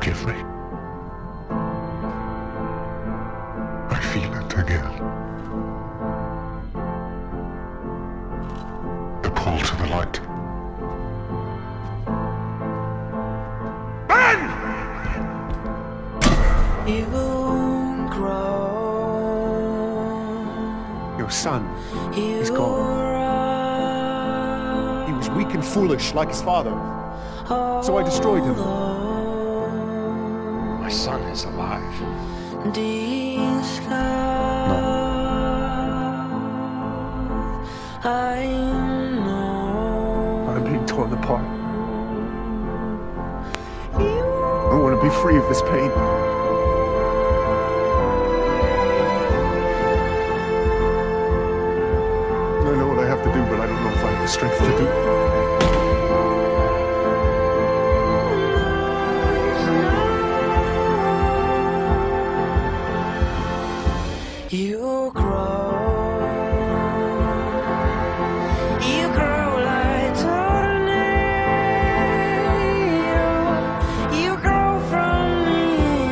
forgive me. I feel it again. The pull to the light. Ben! You won't grow. Your son is gone. He was weak and foolish like his father. So I destroyed him. My son is alive. No. I know. I'm being torn apart. I want to be free of this pain. I know what I have to do, but I don't know if I have the strength to do it. You grow. You grow like tornado. You grow from the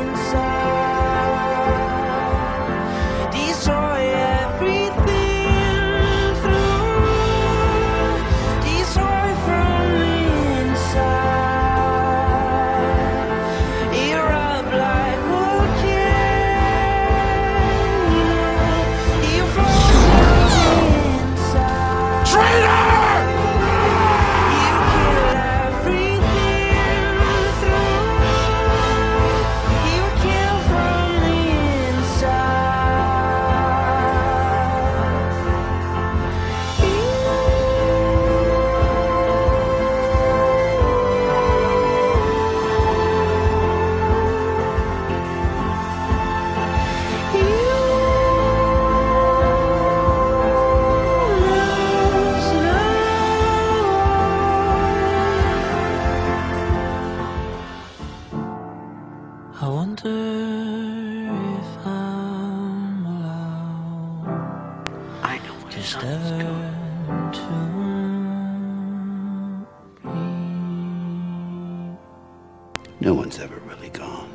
inside. Destroy everything through. Destroy from the inside. Erupt like I wonder if I'm allowed. I know where Just son is going. to breathe. No one's ever really gone.